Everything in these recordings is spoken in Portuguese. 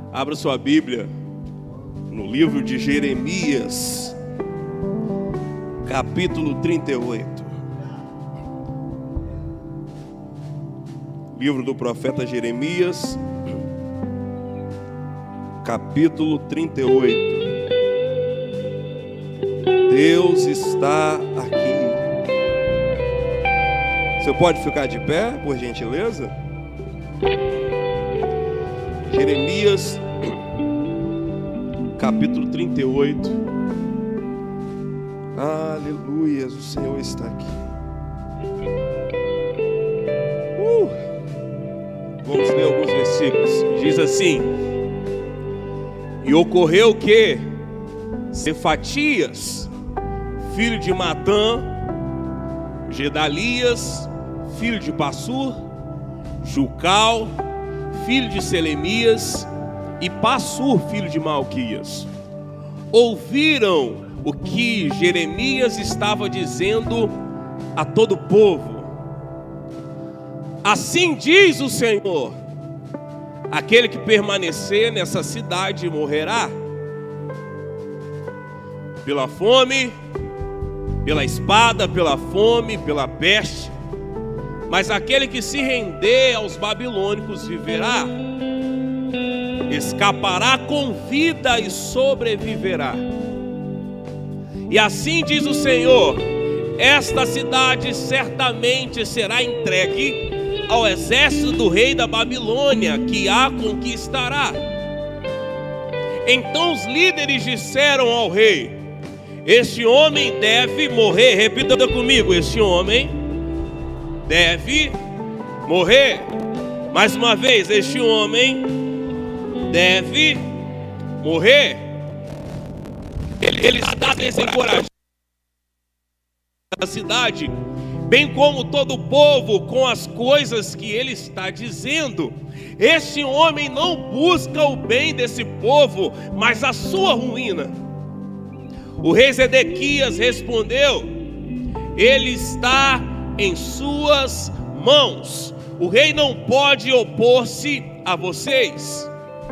Abra sua Bíblia no livro de Jeremias, capítulo 38. Livro do profeta Jeremias, capítulo 38. Deus está aqui. Você pode ficar de pé, por gentileza? Jeremias, capítulo 38. Aleluias, o Senhor está aqui. Vamos ler alguns versículos. Diz assim: e ocorreu que Cefatias, filho de Matã, Gedalias, filho de Passur, Jucal, filho de Selemias, e Passur, filho de Malquias, ouviram o que Jeremias estava dizendo a todo o povo. Assim diz o Senhor: aquele que permanecer nessa cidade morrerá pela fome, pela espada, pela fome, pela peste. Mas aquele que se render aos babilônicos viverá, escapará com vida e sobreviverá. E assim diz o Senhor: esta cidade certamente será entregue ao exército do rei da Babilônia, que a conquistará. Então os líderes disseram ao rei: este homem deve morrer. Repita comigo: este homem deve morrer. Mais uma vez: este homem deve morrer. Ele está desencorajado a cidade, bem como todo o povo, com as coisas que ele está dizendo. Este homem não busca o bem desse povo, mas a sua ruína. O rei Zedequias respondeu: ele está em suas mãos. O rei não pode opor-se a vocês.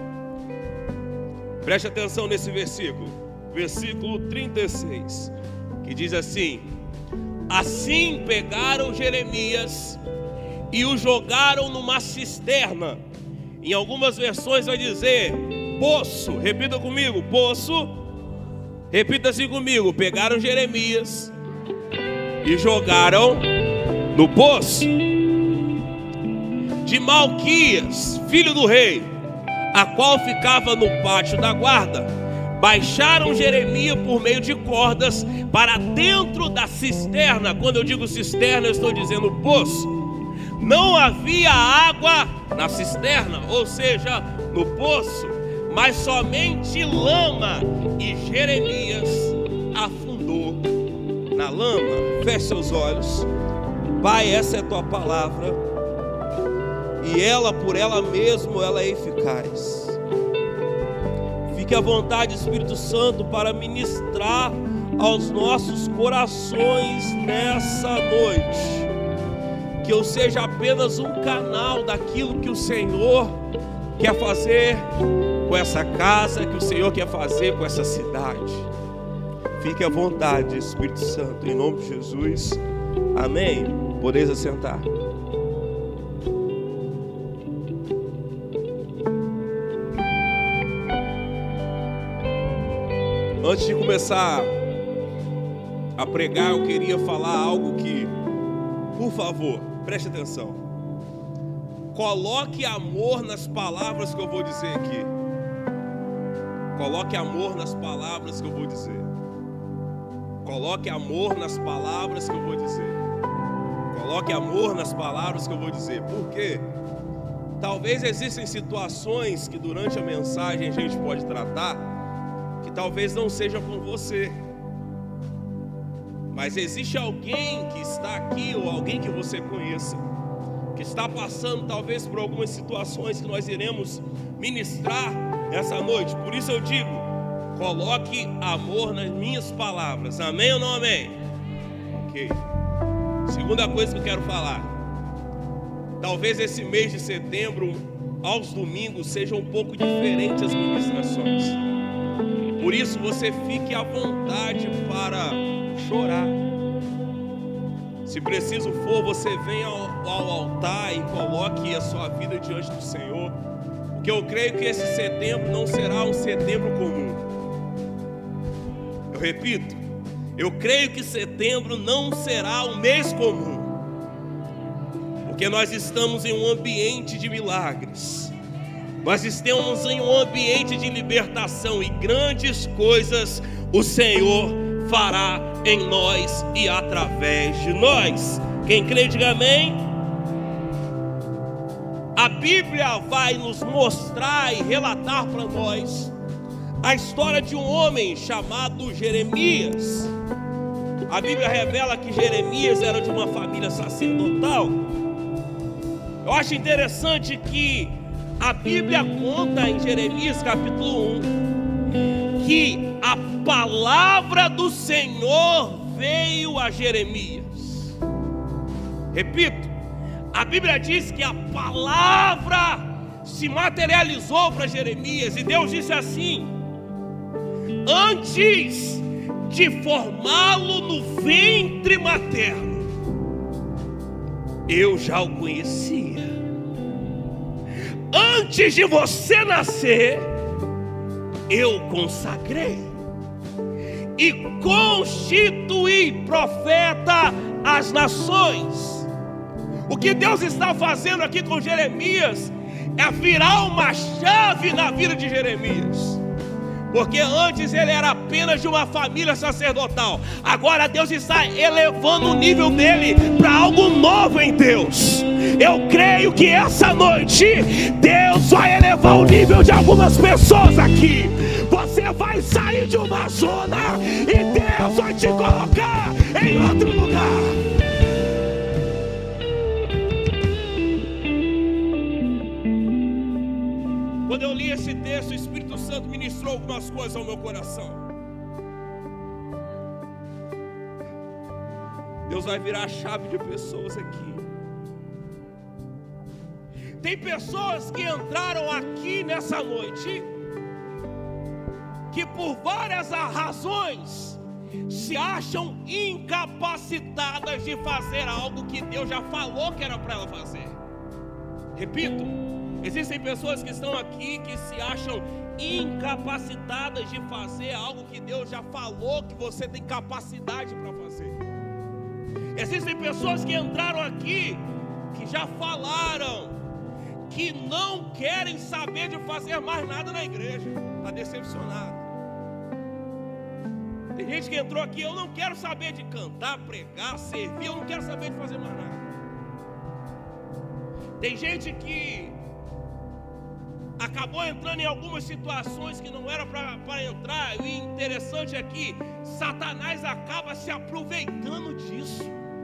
Preste atenção nesse versículo, versículo 36, que diz assim: assim pegaram Jeremias e o jogaram numa cisterna. Em algumas versões vai dizer poço. Repita comigo: poço. Repita assim comigo: pegaram Jeremias e jogaram no poço. De Malquias, filho do rei, a qual ficava no pátio da guarda, baixaram Jeremias por meio de cordas para dentro da cisterna. Quando eu digo cisterna, eu estou dizendo poço. Não havia água na cisterna, ou seja, no poço, mas somente lama, e Jeremias afundou na lama. Feche seus olhos. Pai, essa é a tua palavra, e ela por ela mesma ela é eficaz. Fique à vontade, Espírito Santo, para ministrar aos nossos corações nessa noite. Que eu seja apenas um canal daquilo que o Senhor quer fazer com essa casa, que o Senhor quer fazer com essa cidade. Fique à vontade, Espírito Santo, em nome de Jesus. Amém. Podeis assentar. Antes de começar a pregar, eu queria falar algo que, por favor, preste atenção. Coloque amor nas palavras que eu vou dizer aqui. Coloque amor nas palavras que eu vou dizer. Coloque amor nas palavras que eu vou dizer. Coloque amor nas palavras que eu vou dizer. Por quê? Talvez existem situações que durante a mensagem a gente pode tratar que talvez não seja com você, mas existe alguém que está aqui, ou alguém que você conheça, que está passando talvez por algumas situações que nós iremos ministrar essa noite. Por isso eu digo: coloque amor nas minhas palavras. Amém ou não amém? Ok. Segunda coisa que eu quero falar: talvez esse mês de setembro aos domingos sejam um pouco diferentes as ministrações. Por isso você fique à vontade para chorar. Se preciso for, você venha ao altar e coloque a sua vida diante do Senhor, porque eu creio que esse setembro não será um setembro comum. Eu repito, eu creio que setembro não será um mês comum, porque nós estamos em um ambiente de milagres, nós estamos em um ambiente de libertação, e grandes coisas o Senhor fará em nós e através de nós. Quem crê, diga amém. A Bíblia vai nos mostrar e relatar para nós a história de um homem chamado Jeremias. A Bíblia revela que Jeremias era de uma família sacerdotal. Eu acho interessante que a Bíblia conta em Jeremias capítulo 1 que a palavra do Senhor veio a Jeremias. Repito, a Bíblia diz que a palavra se materializou para Jeremias, e Deus disse assim: antes de formá-lo no ventre materno, eu já o conhecia. Antes de você nascer, eu consagrei e constituí profeta às nações. O que Deus está fazendo aqui com Jeremias é virar uma chave na vida de Jeremias, porque antes ele era apenas de uma família sacerdotal. Agora Deus está elevando o nível dele para algo novo em Deus. Eu creio que essa noite Deus vai elevar o nível de algumas pessoas aqui. Você vai sair de uma zona e Deus vai te colocar em outro lugar. Quando eu li esse texto, o Espírito Santo ministrou algumas coisas ao meu coração. Deus vai virar a chave de pessoas aqui. Tem pessoas que entraram aqui nessa noite que por várias razões se acham incapacitadas de fazer algo que Deus já falou que era para ela fazer. Repito, existem pessoas que estão aqui que se acham incapacitadas de fazer algo que Deus já falou que você tem capacidade para fazer. Existem pessoas que entraram aqui que já falaram que não querem saber de fazer mais nada na igreja. Está decepcionado. Tem gente que entrou aqui: eu não quero saber de cantar, pregar, servir, eu não quero saber de fazer mais nada. Tem gente que acabou entrando em algumas situações que não era para entrar. E o interessante é que Satanás acaba se aproveitando disso.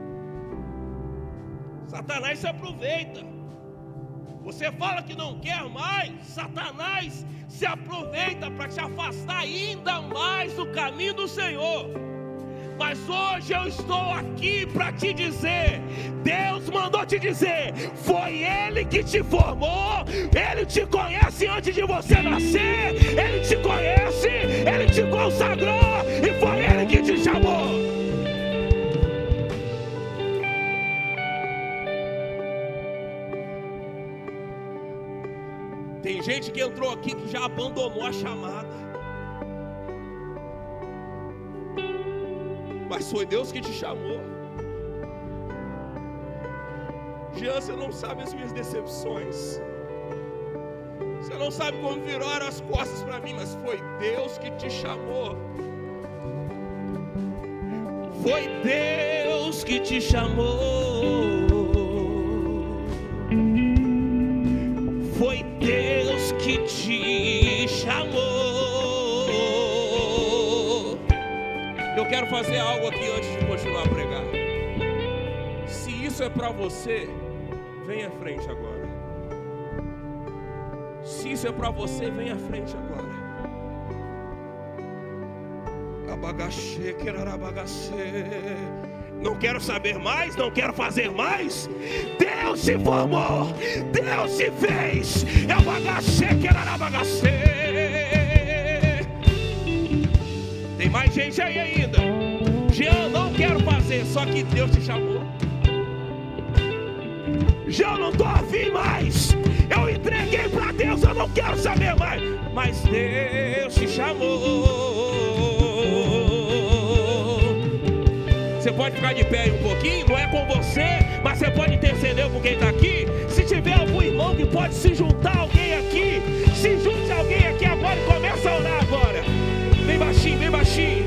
Satanás se aproveita. Você fala que não quer mais, Satanás se aproveita para te afastar ainda mais do caminho do Senhor. Mas hoje eu estou aqui para te dizer: Deus mandou te dizer, foi Ele que te formou, Ele te conhece antes de você nascer, Ele te conhece, Ele te consagrou e foi Ele que te chamou. Tem gente que entrou aqui que já abandonou a chamada, mas foi Deus que te chamou. Jean, você não sabe as minhas decepções, você não sabe como viraram as costas para mim, mas foi Deus que te chamou. Foi Deus que te chamou. Foi Deus que te chamou. Eu quero fazer algo aqui antes de continuar a pregar. Se isso é para você, vem à frente agora. Se isso é para você, vem à frente agora. Abagachê, querarabagachê. Não quero saber mais, não quero fazer mais. Deus se formou, Deus se fez. É o bagacê que era na bagacê. Tem mais gente aí ainda. Jean, não quero fazer, só que Deus te chamou. Já não estou afim mais. Eu entreguei para Deus, eu não quero saber mais. Mas Deus te chamou. Você pode ficar de pé aí um pouquinho, não é com você, mas você pode interceder com quem está aqui. Se tiver algum irmão que pode se juntar a alguém aqui, se junte a alguém aqui agora e começa a orar agora. Bem baixinho, bem baixinho.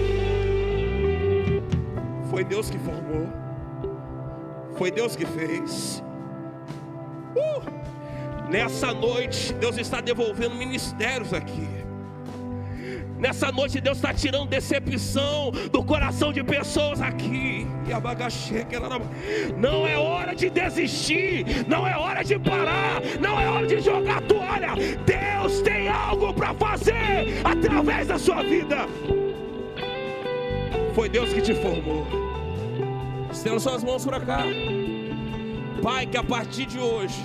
Foi Deus que formou, foi Deus que fez. Nessa noite Deus está devolvendo ministérios aqui. Nessa noite Deus está tirando decepção do coração de pessoas aqui. Não é hora de desistir, não é hora de parar, não é hora de jogar toalha. Deus tem algo para fazer através da sua vida. Foi Deus que te formou. Estenda suas mãos para cá. Pai, que a partir de hoje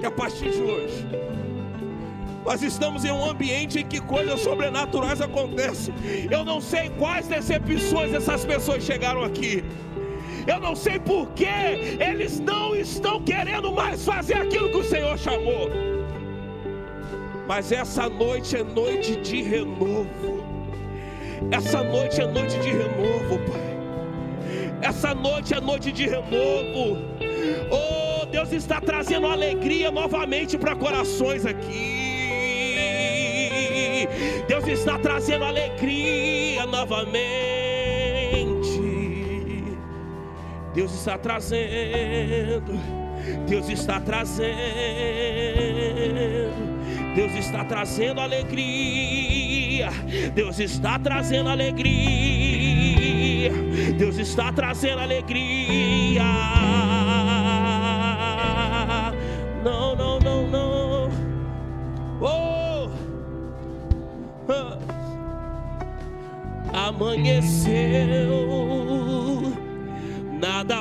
nós estamos em um ambiente em que coisas sobrenaturais acontecem. Eu não sei quais decepções essas pessoas chegaram aqui. Eu não sei por que eles não estão querendo mais fazer aquilo que o Senhor chamou. Mas essa noite é noite de renovo. Essa noite é noite de renovo, Pai. Essa noite é noite de renovo. Oh, Deus está trazendo alegria novamente para corações aqui. Deus está trazendo alegria novamente. Deus está trazendo. Deus está trazendo. Deus está trazendo alegria. Deus está trazendo alegria. Deus está trazendo alegria. Não, não, não, não. Oh! Amanheceu, nada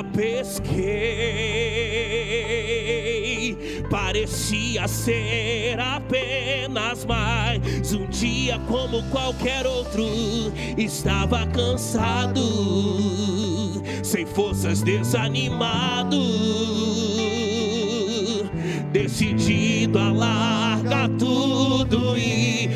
pesquei. Parecia ser apenas mais um dia como qualquer outro. Estava cansado, sem forças, desanimado, decidido a largar tudo e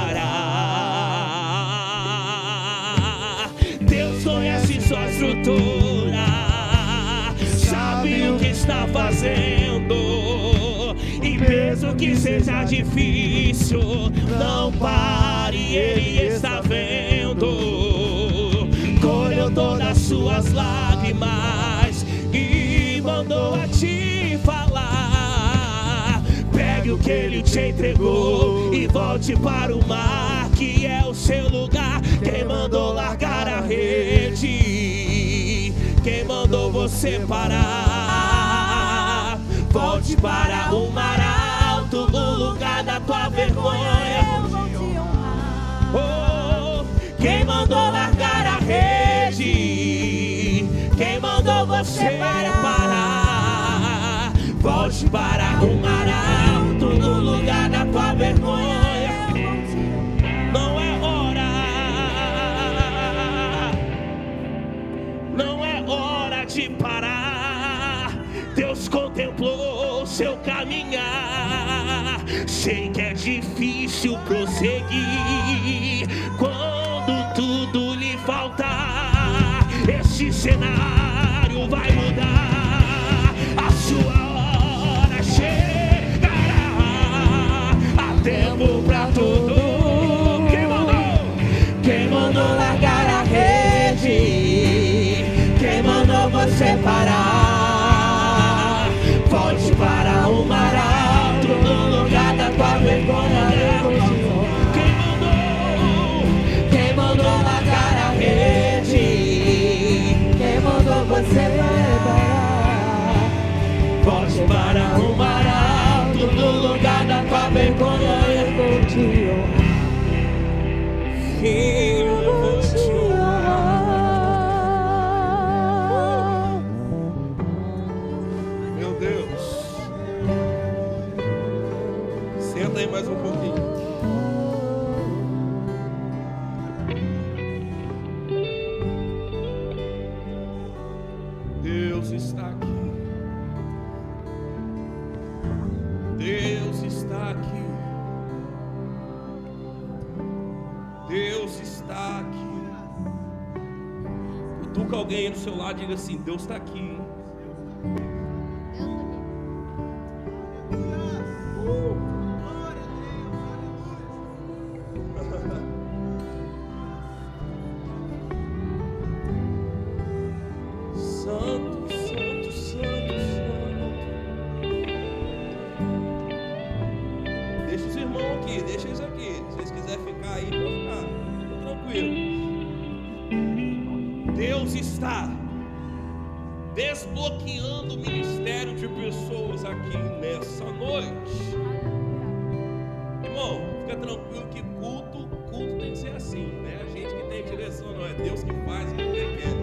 parar. Deus conhece sua estrutura, sabe o que está fazendo. E mesmo que seja difícil, não pare, Ele está vendo. Colheu todas as suas lágrimas e mandou a te falar. Pegue o que Ele te entregou e volte para o mar, que é o seu lugar. Quem mandou largar a rede? Quem mandou você parar? Volte para o mar alto, o lugar da tua vergonha. Oh, quem mandou largar a rede? Quem mandou você parar? Volte para o mar alto, o lugar da tua vergonha. Não é hora, não é hora de parar. Deus contemplou seu caminhar. Sei que é difícil prosseguir quando tudo lhe faltar. Esse cenário vai mudar, a sua hora chegará. Há tempo pra tudo. Quem mandou largar a rede? Quem mandou você parar? Volte para o mar alto, no lugar da tua vergonha. Quem mandou largar a rede? Quem mandou você parar? Volte para o mar alto, no lugar da tua vergonha. Eu vou te honrar. Filho, eu vou te honrar. está aqui. Cutuca alguém aí do seu lado e diga assim: Deus está aqui, hein? Santo, santo, santo, santo. Deixa os irmãos aqui, deixa isso aqui. Se vocês quiserem ficar aí, pode ficar. Fica tranquilo. Deus está desbloqueando o ministério de pessoas aqui nessa noite. Irmão, fica tranquilo que culto tem que ser assim, né? A gente que tem direção, não é Deus que faz, que quer.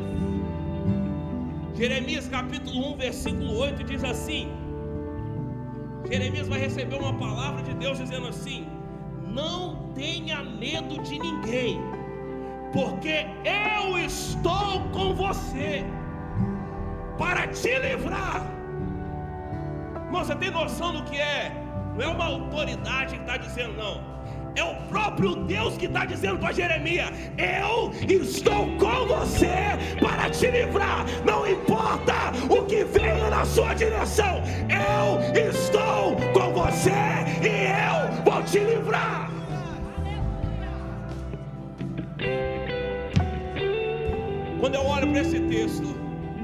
Jeremias capítulo 1, versículo 8 diz assim: Jeremias vai receber uma palavra de Deus dizendo assim: não tenha medo de ninguém, porque eu estou com você para te livrar. Irmão, você tem noção do que é? Não é uma autoridade que está dizendo, não. É o próprio Deus que está dizendo para Jeremias: eu estou com você para te livrar. Não importa o que venha na sua direção, eu estou com você e eu vou te livrar. Quando eu olho para esse texto,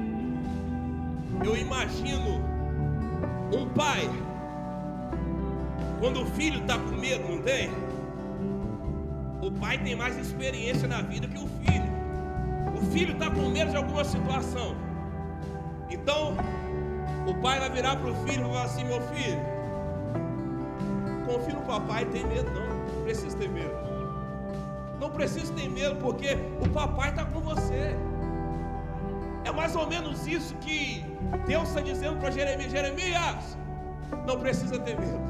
eu imagino um pai, quando o filho está com medo, não tem? O pai tem mais experiência na vida que o filho. O filho está com medo de alguma situação. Então, o pai vai virar para o filho e vai falar assim: meu filho, confia no papai, tem medo não precisa ter medo. Não precisa ter medo, porque o papai está com você. É mais ou menos isso que Deus está dizendo para Jeremias: Jeremias, não precisa ter medo.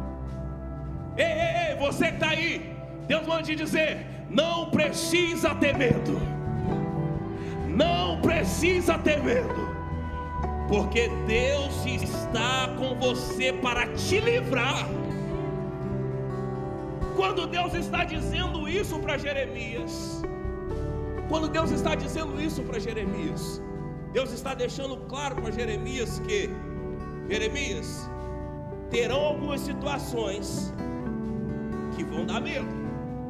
Ei, você que está aí, Deus manda te dizer: não precisa ter medo. Não precisa ter medo, porque Deus está com você para te livrar. Quando Deus está dizendo isso para Jeremias, Deus está deixando claro para Jeremias que, Jeremias, terão algumas situações que vão dar medo.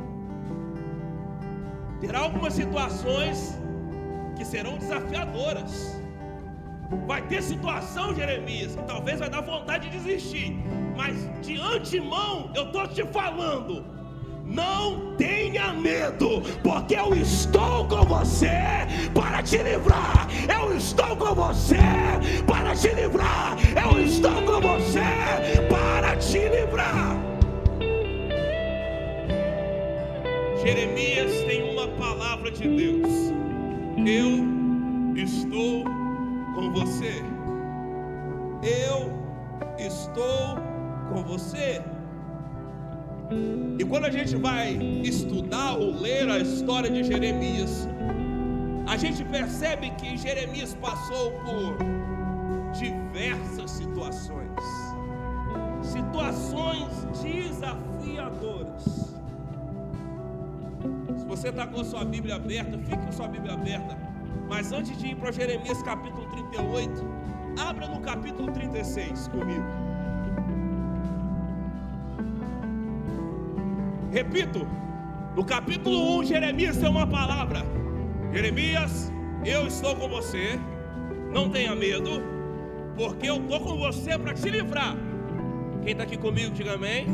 Terá algumas situações que serão desafiadoras. Vai ter situação, Jeremias, que talvez vai dar vontade de desistir. Mas de antemão eu estou te falando: não tenha medo, porque eu estou com você para te livrar. Eu estou com você para te livrar. Eu estou com você para te livrar. Jeremias tem uma palavra de Deus: eu estou com você. Eu estou com você. E quando a gente vai estudar ou ler a história de Jeremias, a gente percebe que Jeremias passou por diversas situações desafiadoras. Se você está com a sua Bíblia aberta, fique com a sua Bíblia aberta. Mas antes de ir para Jeremias capítulo 38, abra no capítulo 36 comigo. Repito, no capítulo 1, Jeremias tem uma palavra: Jeremias, eu estou com você, não tenha medo, porque eu estou com você para te livrar. Quem está aqui comigo, diga amém.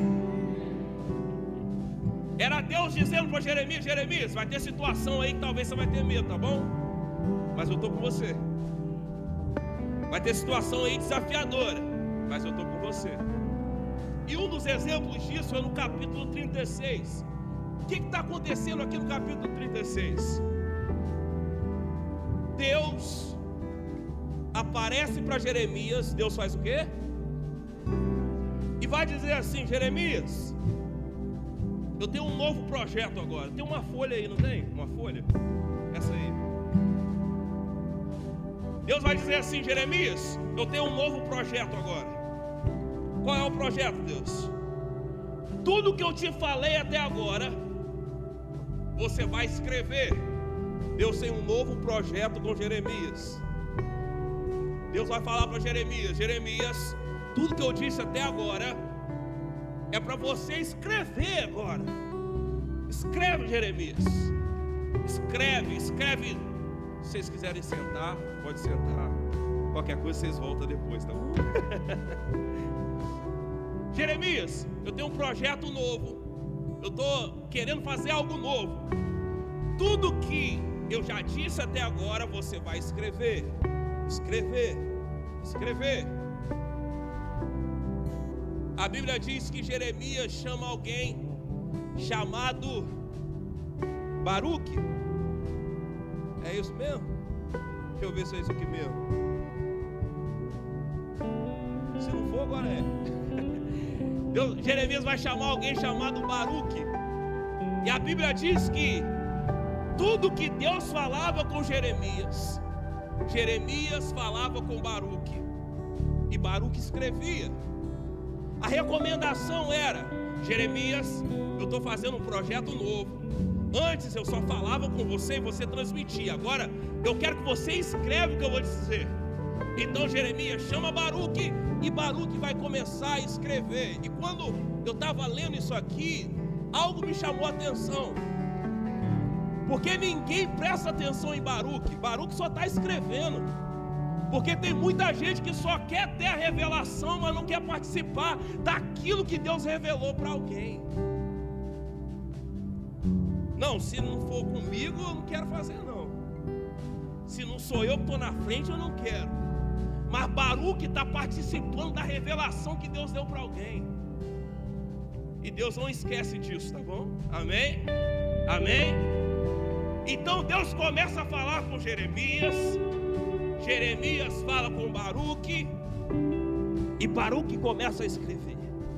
Era Deus dizendo para Jeremias: Jeremias, vai ter situação aí que talvez você vai ter medo, tá bom? Mas eu estou com você. Vai ter situação aí desafiadora, mas eu estou com você. E um dos exemplos disso é no capítulo 36. O que está acontecendo aqui no capítulo 36? Deus aparece para Jeremias. Deus faz o quê? E vai dizer assim: Jeremias, eu tenho um novo projeto agora. Tem uma folha aí, não tem? Uma folha? Essa aí. Deus vai dizer assim: Jeremias, eu tenho um novo projeto agora. Qual é o projeto, Deus? Tudo que eu te falei até agora, você vai escrever. Deus tem um novo projeto com Jeremias. Deus vai falar para Jeremias: Jeremias, tudo que eu disse até agora é para você escrever agora. Escreve, Jeremias. Escreve. Se vocês quiserem sentar, pode sentar. Qualquer coisa vocês voltam depois, tá bom? Jeremias, eu tenho um projeto novo. Eu estou querendo fazer algo novo. Tudo que eu já disse até agora, você vai escrever. Escrever. A Bíblia diz que Jeremias chama alguém chamado Baruque. É isso mesmo? Deixa eu ver se é isso aqui mesmo. Se não for, agora é. Jeremias vai chamar alguém chamado Baruque. E a Bíblia diz que tudo que Deus falava com Jeremias, Jeremias falava com Baruque, e Baruque escrevia. A recomendação era: Jeremias, eu estou fazendo um projeto novo. Antes eu só falava com você e você transmitia. Agora eu quero que você escreva o que eu vou dizer. Então Jeremias chama Baruque, e Baruque vai começar a escrever. E quando eu estava lendo isso aqui, algo me chamou a atenção, porque ninguém presta atenção em Baruque. Baruque só está escrevendo. Porque tem muita gente que só quer ter a revelação, mas não quer participar daquilo que Deus revelou para alguém. Não, se não for comigo, eu não quero fazer não. Se não sou eu que estou na frente, eu não quero. Mas Baruque está participando da revelação que Deus deu para alguém. E Deus não esquece disso, tá bom? Amém? Amém? Então Deus começa a falar com Jeremias. Jeremias fala com Baruque, e Baruque começa a escrever.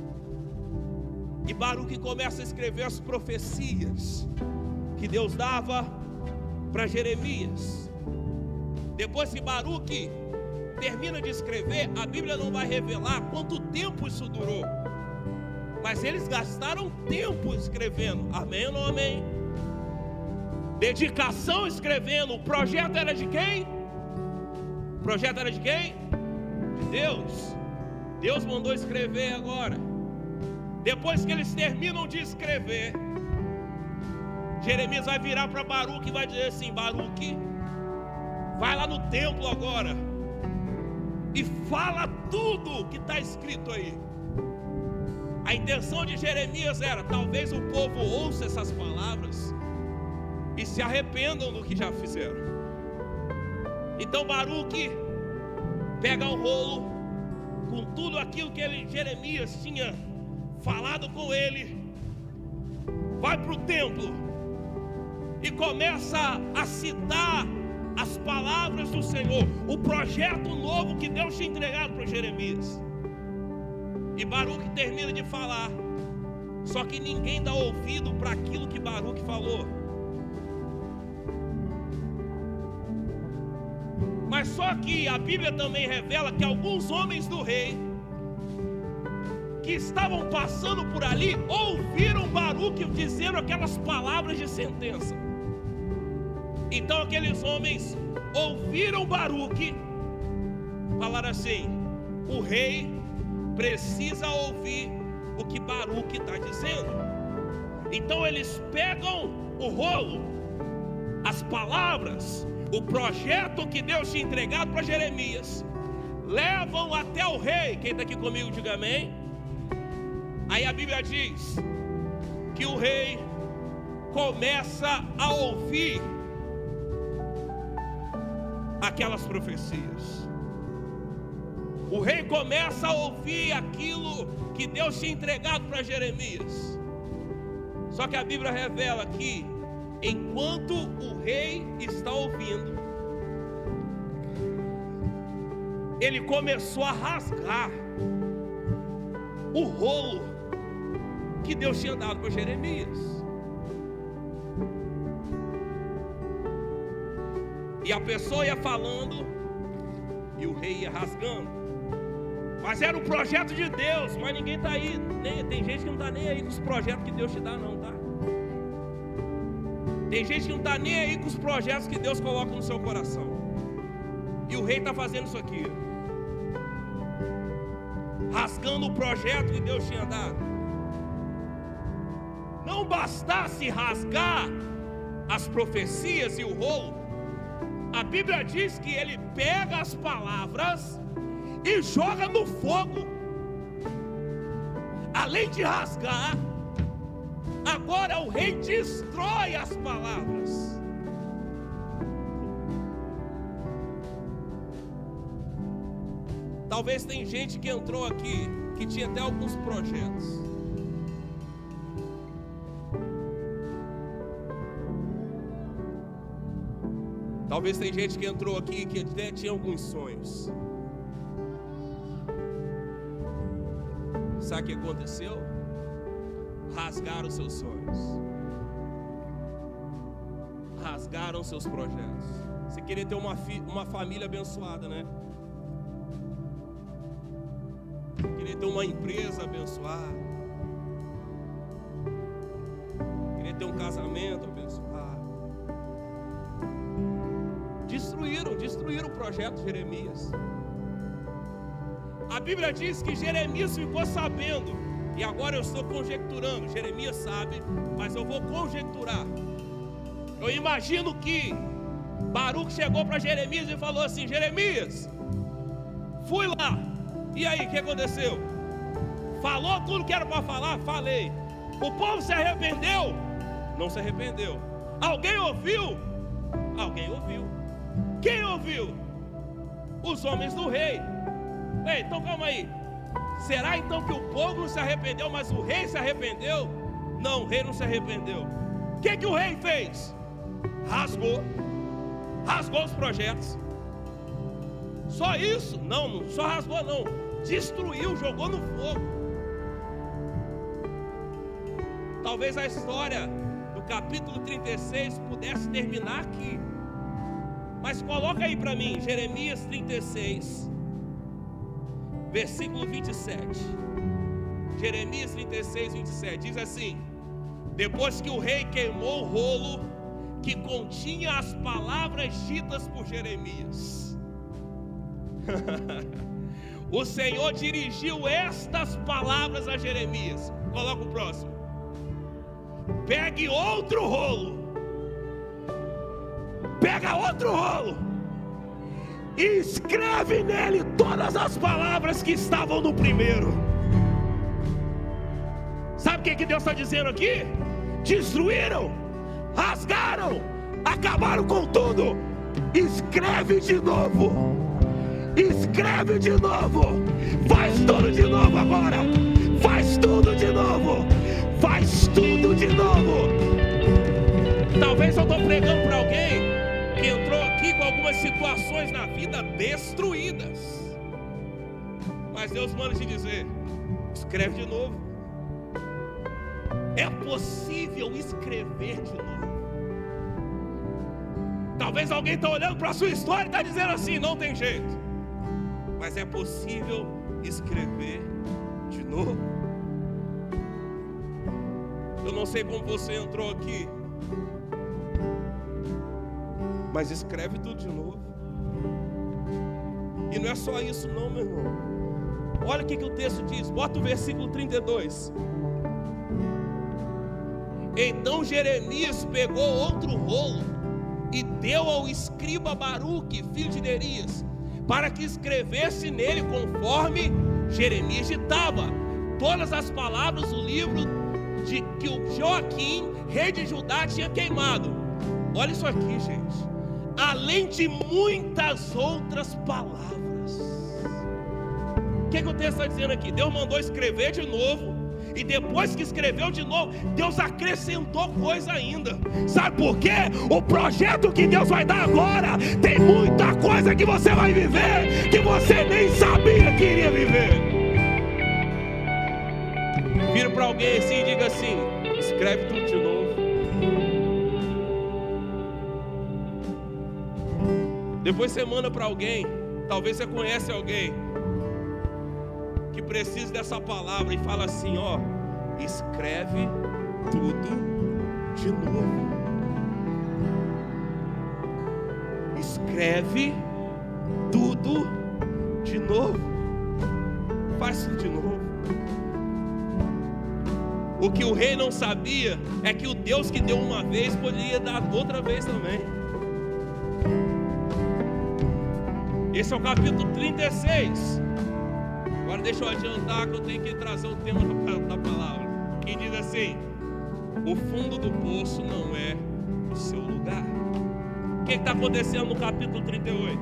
E Baruque começa a escrever as profecias que Deus dava para Jeremias. Depois que Baruque termina de escrever, a Bíblia não vai revelar quanto tempo isso durou, mas eles gastaram tempo escrevendo. Amém ou não amém? Dedicação escrevendo. O projeto era de quem? O projeto era de quem? De Deus. Deus mandou escrever agora. Depois que eles terminam de escrever, Jeremias vai virar para Baruque e vai dizer assim: Baruque, vai lá no templo agora e fala tudo que está escrito aí. A intenção de Jeremias era: talvez o povo ouça essas palavras e se arrependam do que já fizeram. Então Baruque pega o rolo com tudo aquilo que Jeremias tinha falado com ele, vai para o templo e começa a citar as palavras do Senhor, o projeto novo que Deus tinha entregado para Jeremias. E Baruque termina de falar, só que ninguém dá ouvido para aquilo que Baruque falou. Mas só que a Bíblia também revela que alguns homens do rei que estavam passando por ali ouviram Baruque dizendo aquelas palavras de sentença. Então aqueles homens ouviram Baruque falar assim: o rei precisa ouvir o que Baruque está dizendo. Então eles pegam o rolo, as palavras, o projeto que Deus tinha entregado para Jeremias, levam até o rei. Quem está aqui comigo, diga amém. Aí a Bíblia diz que o rei começa a ouvir aquelas profecias. O rei começa a ouvir aquilo que Deus tinha entregado para Jeremias. Só que a Bíblia revela que enquanto o rei está ouvindo, ele começou a rasgar o rolo que Deus tinha dado para Jeremias. E a pessoa ia falando e o rei ia rasgando. Mas era o projeto de Deus. Mas ninguém está aí, tem gente que não está nem aí com os projetos que Deus te dá não, tá? Tem gente que não está nem aí com os projetos que Deus coloca no seu coração. E o rei está fazendo isso aqui, rasgando o projeto que Deus tinha dado. Não bastasse rasgar as profecias e o rolo, a Bíblia diz que ele pega as palavras e joga no fogo. Além de rasgar, agora o rei destrói as palavras. Talvez tem gente que entrou aqui que tinha até alguns projetos. Talvez tem gente que entrou aqui que até tinha alguns sonhos. Sabe o que aconteceu? Rasgaram seus sonhos, rasgaram seus projetos. Você queria ter uma família abençoada, né? Queria ter uma empresa abençoada, queria ter um casamento abençoado. Destruíram o projeto de Jeremias. A Bíblia diz que Jeremias ficou sabendo, e agora eu estou conjecturando. Jeremias sabe, mas eu vou conjecturar. Eu imagino que Baruque chegou para Jeremias e falou assim: Jeremias, fui lá, e aí, o que aconteceu? Falou tudo que era para falar? Falei. O povo se arrependeu? Não se arrependeu. Alguém ouviu? Alguém ouviu. Quem ouviu? Os homens do rei. Ei, então calma aí. Será então que o povo não se arrependeu, mas o rei se arrependeu? Não, o rei não se arrependeu. O que o rei fez? Rasgou os projetos. Só isso? Não só rasgou não. Destruiu, jogou no fogo. Talvez a história do capítulo 36 pudesse terminar aqui. Mas coloca aí para mim, Jeremias 36, versículo 27. Jeremias 36, 27, diz assim: depois que o rei queimou o rolo que continha as palavras ditas por Jeremias, o Senhor dirigiu estas palavras a Jeremias. Coloca o próximo. Pegue outro rolo. Pega outro rolo e escreve nele todas as palavras que estavam no primeiro. Sabe o que Deus está dizendo aqui? Destruíram, rasgaram, acabaram com tudo. Escreve de novo. Escreve de novo. Faz tudo de novo agora. Faz tudo de novo. Faz tudo de novo. Talvez eu estou pregando para alguém que entrou aqui com algumas situações na vida destruídas, mas Deus manda te dizer: escreve de novo. É possível escrever de novo. Talvez alguém está olhando para a sua história e está dizendo assim: não tem jeito. Mas é possível escrever de novo. Eu não sei como você entrou aqui, mas escreve tudo de novo. E não é só isso não, meu irmão. Olha o que o texto diz. Bota o versículo 32. Então Jeremias pegou outro rolo e deu ao escriba Baruque, filho de Nerias, para que escrevesse nele conforme Jeremias ditava todas as palavras do livro de que o Joaquim, rei de Judá, tinha queimado. Olha isso aqui, gente. Além de muitas outras palavras. O que o texto está dizendo aqui? Deus mandou escrever de novo, e depois que escreveu de novo, Deus acrescentou coisa ainda. Sabe por quê? O projeto que Deus vai dar agora tem muita coisa que você vai viver que você nem sabia que iria viver. Vira para alguém assim e diga assim: escreve tudo de novo. Depois você manda para alguém. Talvez você conhece alguém que precisa dessa palavra e fala assim: ó, escreve tudo de novo. Escreve tudo de novo. Faz tudo de novo. O que o rei não sabia é que o Deus que deu uma vez poderia dar outra vez também. Esse é o capítulo 36. Agora deixa eu adiantar que eu tenho que trazer o tema da palavra. Que diz assim: o fundo do poço não é o seu lugar. O que está acontecendo no capítulo 38?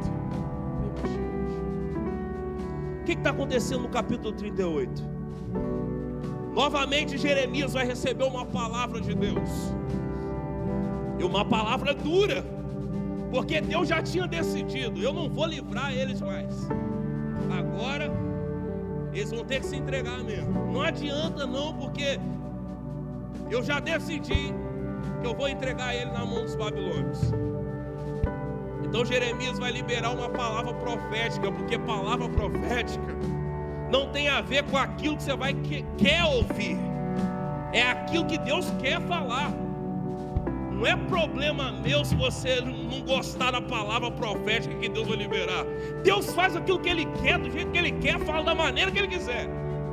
O que está acontecendo no capítulo 38? Novamente Jeremias vai receber uma palavra de Deus. E uma palavra dura. Porque Deus já tinha decidido: eu não vou livrar eles mais. Agora eles vão ter que se entregar mesmo. Não adianta não, porque eu já decidi que eu vou entregar ele na mão dos babilônios. Então Jeremias vai liberar uma palavra profética, porque palavra profética não tem a ver com aquilo que você quer ouvir. É aquilo que Deus quer falar. Não é problema meu se você não gostar da palavra profética que Deus vai liberar. Deus faz aquilo que Ele quer, do jeito que Ele quer, fala da maneira que Ele quiser.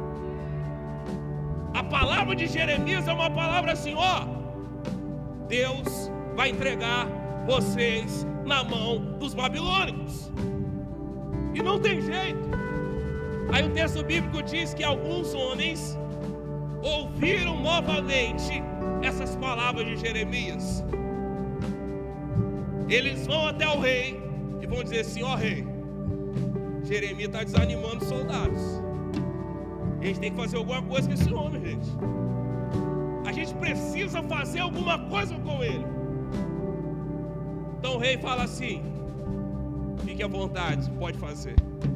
A palavra de Jeremias é uma palavra assim: ó, Deus vai entregar vocês na mão dos babilônicos. E não tem jeito. Aí o texto bíblico diz que alguns homens ouviram novamente essas palavras de Jeremias. Eles vão até o rei e vão dizer assim: ó rei, Jeremias está desanimando os soldados. A gente tem que fazer alguma coisa com esse homem, gente. A gente precisa fazer alguma coisa com ele. Então o rei fala assim: fique à vontade, pode fazer.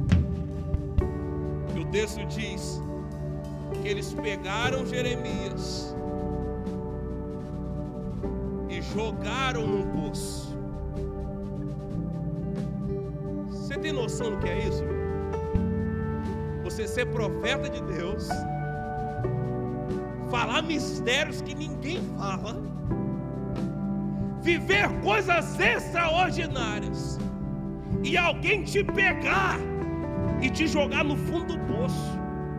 E o texto diz que eles pegaram Jeremias e jogaram num poço. Você tem noção do que é isso? Você ser profeta de Deus, falar mistérios que ninguém fala, viver coisas extraordinárias, e alguém te pegar e te jogar no fundo do poço.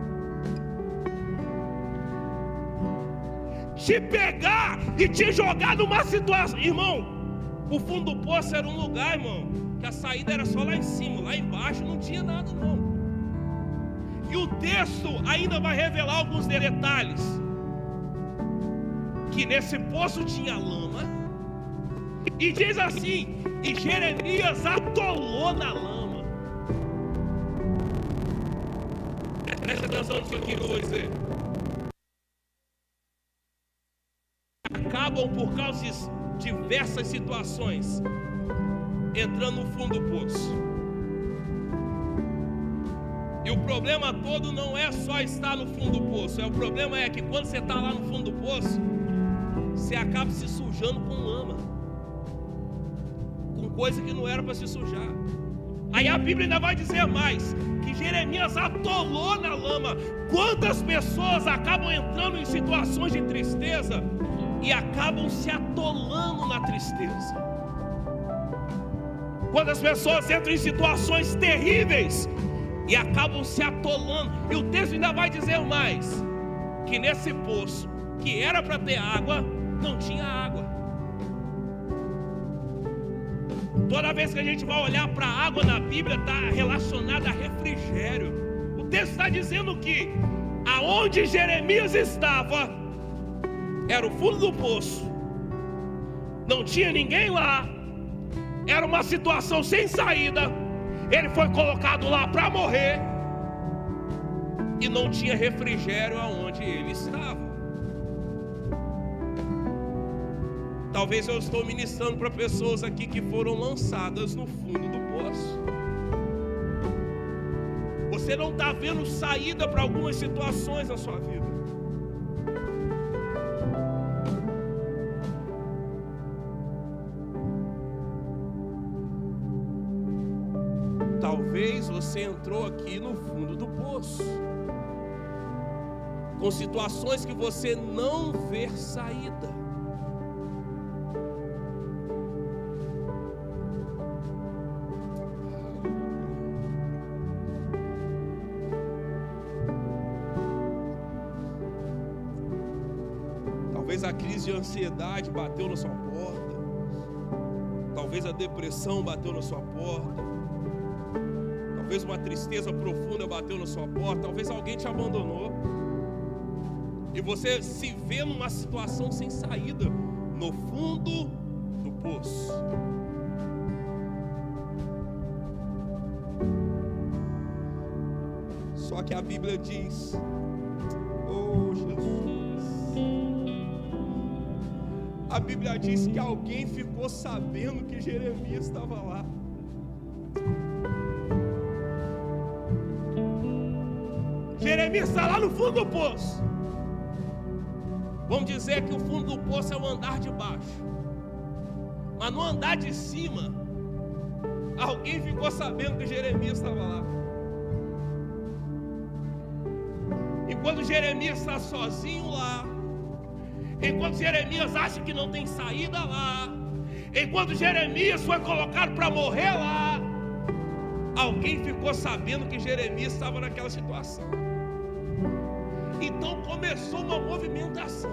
Te pegar e te jogar numa situação. Irmão, o fundo do poço era um lugar, irmão, que a saída era só lá em cima. Lá embaixo não tinha nada não. E o texto ainda vai revelar alguns detalhes. Que nesse poço tinha lama. E diz assim: e Jeremias atolou na lama. Presta atenção nisso aqui que eu vou dizer. Acabam por causa de diversas situações entrando no fundo do poço. E o problema todo não é só estar no fundo do poço. O problema é que quando você está lá no fundo do poço, você acaba se sujando com lama, com coisa que não era para se sujar. Aí a Bíblia ainda vai dizer mais, que Jeremias atolou na lama. Quantas pessoas acabam entrando em situações de tristeza e acabam se atolando na tristeza? Quantas pessoas entram em situações terríveis e acabam se atolando? E o texto ainda vai dizer mais, que nesse poço, que era para ter água, não tinha água. Toda vez que a gente vai olhar para a água na Bíblia, está relacionada a refrigério. O texto está dizendo que aonde Jeremias estava era o fundo do poço, não tinha ninguém lá, era uma situação sem saída. Ele foi colocado lá para morrer e não tinha refrigério aonde ele estava. Talvez eu estou ministrando para pessoas aqui que foram lançadas no fundo do poço. Você não está vendo saída para algumas situações na sua vida. Talvez você entrou aqui no fundo do poço, com situações que você não vê saída. Talvez a crise de ansiedade bateu na sua porta. Talvez a depressão bateu na sua porta. Talvez uma tristeza profunda bateu na sua porta. Talvez alguém te abandonou. E você se vê numa situação sem saída, no fundo do poço. Só que a Bíblia diz: oh Jesus, a Bíblia diz que alguém ficou sabendo que Jeremias estava lá. Jeremias está lá no fundo do poço. Vamos dizer que o fundo do poço é o andar de baixo, mas no andar de cima, alguém ficou sabendo que Jeremias estava lá. E quando Jeremias está sozinho lá, enquanto Jeremias acha que não tem saída lá, enquanto Jeremias foi colocado para morrer lá, alguém ficou sabendo que Jeremias estava naquela situação. Então começou uma movimentação.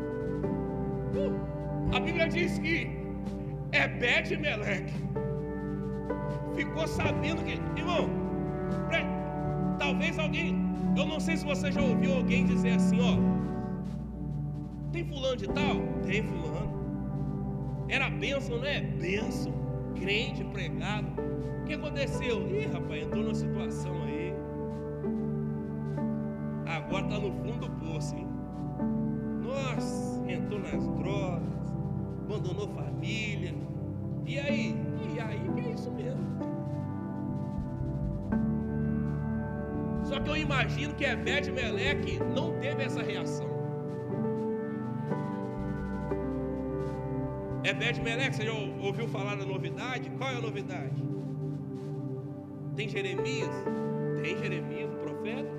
A Bíblia diz que Ebed-Meleque ficou sabendo que, irmão, talvez alguém, eu não sei se você já ouviu alguém dizer assim, ó, tem fulano de tal? Tem fulano. Era bênção, não é? Bênção, crente, pregado. O que aconteceu? Ih, rapaz, entrou numa situação aí. Agora está no fundo do poço, hein? Nossa, entrou nas drogas, abandonou família. E aí? E aí que é isso mesmo. Só que eu imagino que Ebed-Meleque não teve essa reação. Ebed-Meleque, você já ouviu falar da novidade? Qual é a novidade? Tem Jeremias? Tem Jeremias, profeta?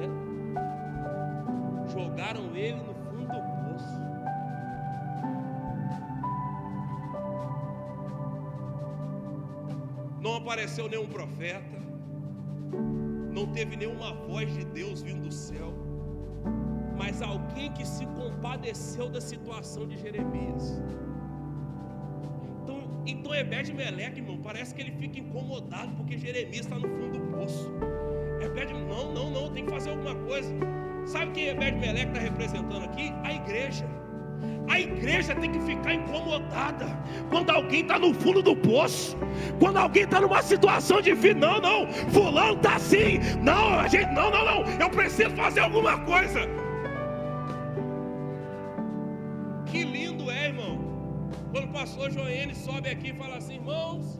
Jogaram ele no fundo do poço. Não apareceu nenhum profeta. Não teve nenhuma voz de Deus vindo do céu. Mas alguém que se compadeceu da situação de Jeremias. Então Ebed-Meleque, irmão, parece que ele fica incomodado porque Jeremias está no fundo do poço. Não, tem que fazer alguma coisa. Sabe quem Ebed-Meleque está representando aqui? A igreja. A igreja tem que ficar incomodada quando alguém está no fundo do poço, quando alguém está numa situação difícil. Não, fulano está assim. Não, eu preciso fazer alguma coisa. Que lindo é, irmão, quando o pastor Joene sobe aqui e fala assim: irmãos,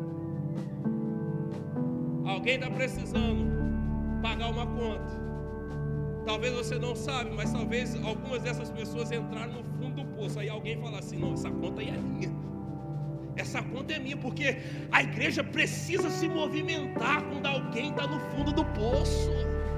alguém está precisando pagar uma conta. Talvez você não sabe, mas talvez algumas dessas pessoas entraram no fundo do poço. Aí alguém fala assim: não, essa conta aí é minha. Essa conta é minha, porque a igreja precisa se movimentar quando alguém está no fundo do poço.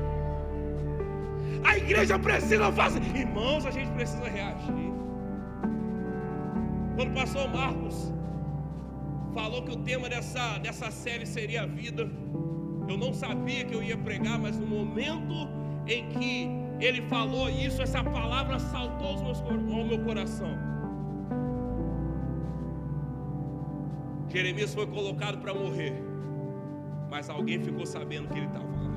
A igreja precisa fazer. Irmãos, a gente precisa reagir. Quando o pastor Marcos falou que o tema dessa série seria a vida, eu não sabia que eu ia pregar, mas no momento em que ele falou isso, essa palavra saltou ao meu coração. Jeremias foi colocado para morrer, mas alguém ficou sabendo que ele estava lá.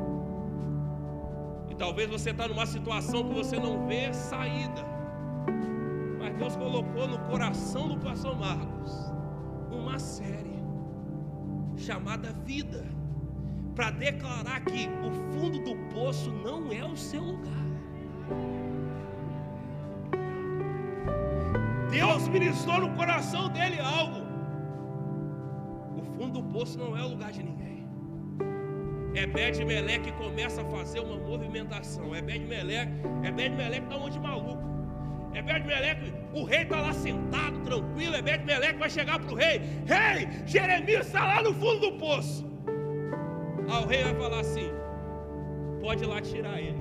E talvez você está numa situação que você não vê saída, mas Deus colocou no coração do pastor Marcos uma série chamada Vida, para declarar que o fundo do poço não é o seu lugar. Deus ministrou no coração dele algo. O fundo do poço não é o lugar de ninguém. Ebed-Meleque começa a fazer uma movimentação. Ebed-Meleque está onde maluco. Ebed-Meleque, o rei está lá sentado, tranquilo. Ebed-Meleque vai chegar para o rei: rei, Jeremias está lá no fundo do poço. Aí o rei vai falar assim: pode ir lá tirar ele.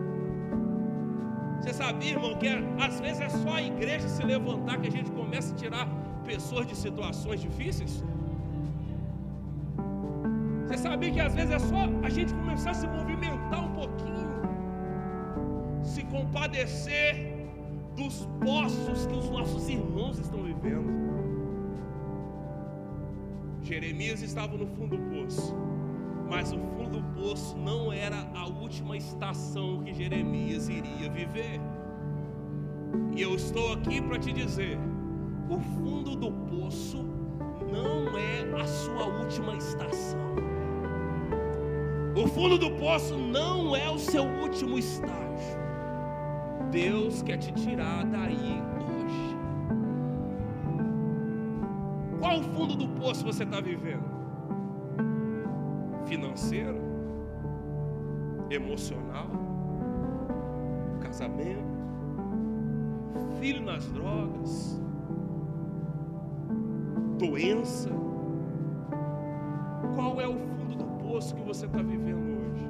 Você sabia, irmão, que às vezes é só a igreja se levantar que a gente começa a tirar pessoas de situações difíceis? Você sabia que às vezes é só a gente começar a se movimentar um pouquinho, se compadecer, dos poços que os nossos irmãos estão vivendo. Jeremias estava no fundo do poço, mas o fundo do poço não era a última estação que Jeremias iria viver. E eu estou aqui para te dizer: o fundo do poço não é a sua última estação. O fundo do poço não é o seu último estágio. Deus quer te tirar daí hoje. Qual o fundo do poço você está vivendo? Financeiro? Emocional? Casamento? Filho nas drogas? Doença? Qual é o fundo do poço que você está vivendo hoje?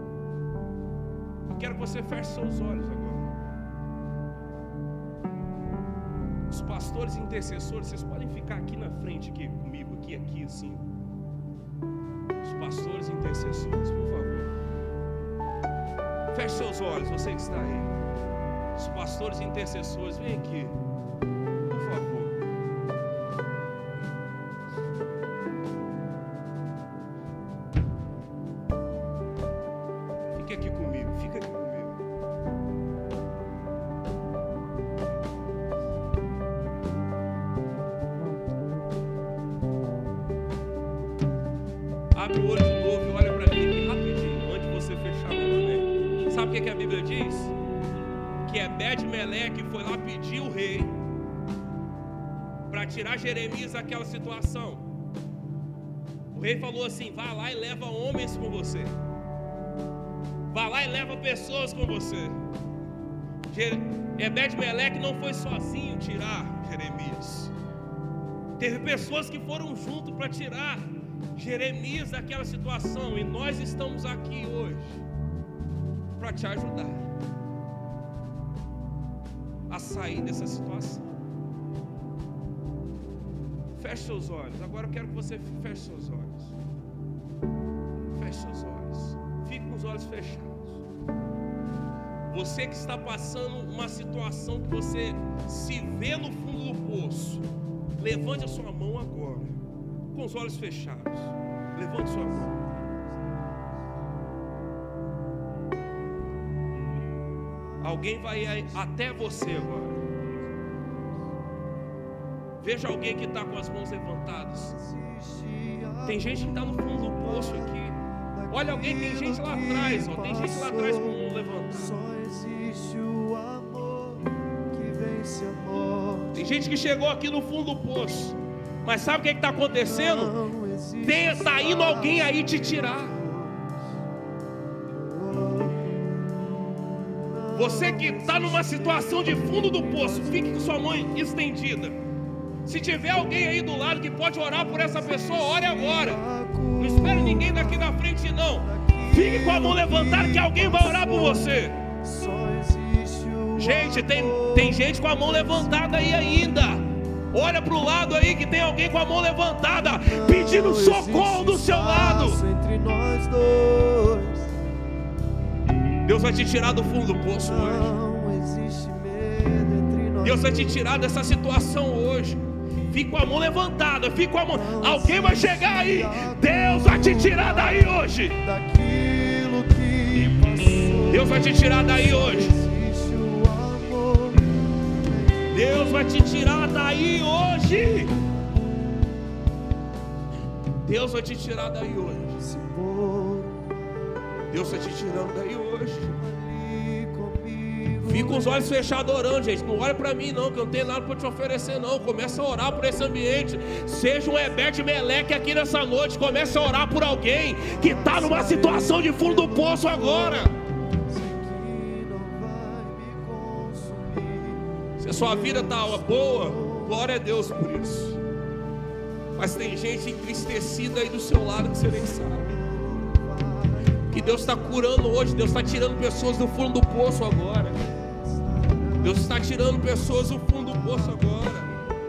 Eu quero que você feche seus olhos agora. Os pastores e intercessores, vocês podem ficar aqui na frente aqui comigo, aqui assim. Os pastores e intercessores, por favor. Feche seus olhos, você que está aí. Os pastores e intercessores, vem aqui, por favor. Fique aqui comigo, fica aqui comigo. Abre o olho de novo e olha para mim aqui rapidinho, antes de você fechar novamente. Sabe o que a Bíblia diz? Que Ebed-Meleque foi lá pedir o rei para tirar Jeremias daquela situação. O rei falou assim: vá lá e leva homens com você, vá lá e leva pessoas com você. Ebed-Meleque não foi sozinho tirar Jeremias. Teve pessoas que foram junto para tirar Jeremias daquela situação. E nós estamos aqui hoje para te ajudar a sair dessa situação. Feche seus olhos. Agora eu quero que você feche seus olhos. Feche seus olhos. Fique com os olhos fechados. Você que está passando uma situação que você se vê no fundo do poço, levante a sua mão agora, com os olhos fechados. Levante sua mão. Alguém vai até você agora. Veja alguém que está com as mãos levantadas. Tem gente que está no fundo do poço aqui. Olha alguém, tem gente lá atrás, ó. Tem gente lá atrás com a mão levantada. Só existe o amor que vence a morte. Tem gente que chegou aqui no fundo do poço, mas sabe o que está acontecendo? Está indo alguém aí te tirar. Você que está numa situação de fundo do poço, fique com sua mão estendida. Se tiver alguém aí do lado que pode orar por essa pessoa, ore agora. Não espere ninguém daqui da frente não. Fique com a mão levantada que alguém vai orar por você. Gente, tem gente com a mão levantada aí ainda. Olha para o lado aí que tem alguém com a mão levantada, pedindo socorro do seu lado. Deus vai te tirar do fundo do poço hoje. Deus vai te tirar dessa situação hoje. Fique com a mão levantada, fique com a mão. Alguém vai chegar aí. Deus vai te tirar daí hoje. Deus vai te tirar daí hoje. Deus vai te tirar daí hoje. Deus vai te tirar daí hoje. Deus está te tirando daí hoje. Fica com os olhos fechados orando, gente. Não olha para mim não, que eu não tenho nada para te oferecer não. Começa a orar por esse ambiente. Seja um Ebed-Meleque aqui nessa noite. Comece a orar por alguém que está numa situação de fundo do poço agora. Se a sua vida está boa, glória a Deus por isso. Mas tem gente entristecida aí do seu lado que você nem sabe. Que Deus está curando hoje. Deus está tirando pessoas do fundo do poço agora. Deus está tirando pessoas do fundo do poço agora.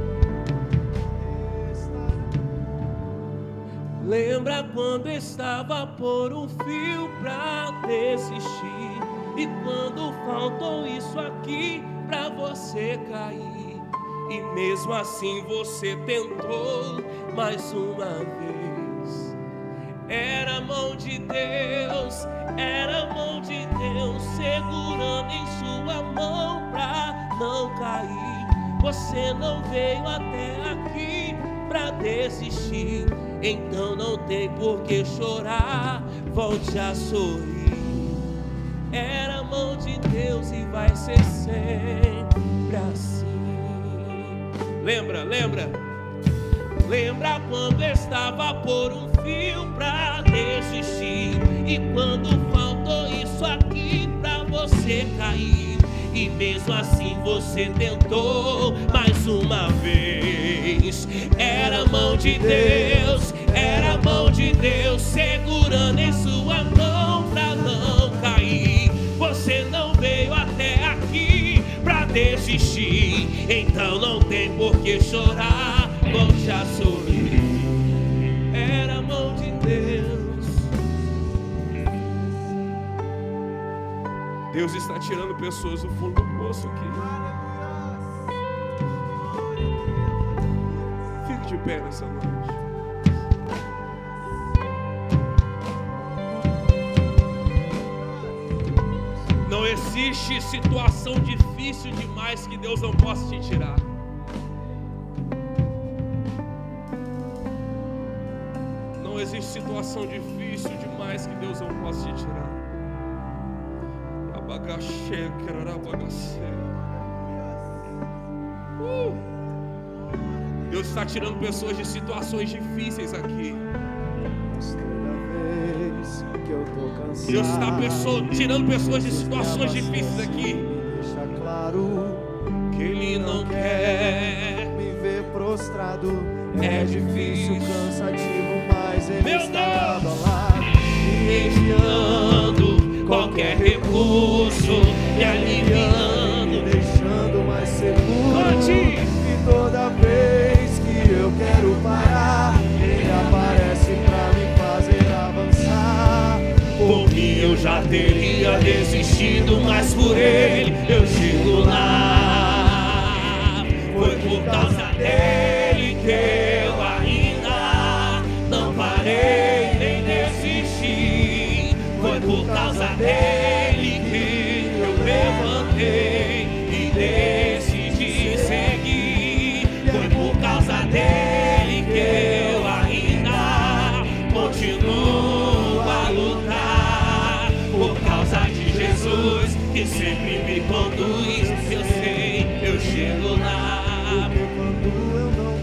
Lembra quando estava por um fio pra desistir, e quando faltou isso aqui, para você cair, e mesmo assim você tentou mais uma vez. Era a mão de Deus, era a mão de Deus segurando em sua mão pra não cair. Você não veio até aqui pra desistir, então não tem por que chorar, volte a sorrir. Era a mão de Deus e vai ser sempre assim. Lembra? Lembra quando estava por um fio pra desistir, e quando faltou isso aqui pra você cair, e mesmo assim você tentou mais uma vez. Era a mão de Deus, era a mão de Deus segurando em sua mão pra não cair. Você não veio até aqui pra desistir, então não tem por que chorar, volte a sorrir. Era a mão de Deus. Deus está tirando pessoas do fundo do poço aqui. Fique de pé nessa noite. Não existe situação difícil demais que Deus não possa te tirar. Não existe situação difícil demais que Deus não possa te tirar. Deus está tirando pessoas de situações difíceis aqui. Deus está tirando pessoas de situações difíceis aqui. Deixa claro que Ele não quer me ver prostrado. É difícil, cansativo, mas Ele está lado a lado, me enviando qualquer recurso, me aliviando, me deixando mais seguro. Cante. E toda vez que eu quero parar, Ele aparece pra me fazer avançar. Por mim eu já teria desistido, mas por Ele eu chego lá. Foi por causa dele que eu ainda não parei nem desisti. Foi por causa dele que eu levantei e decidi seguir. Foi por causa dele que eu ainda continuo a lutar. Por causa de Jesus que sempre me conduz, eu sei, eu chego lá. Porque quando eu não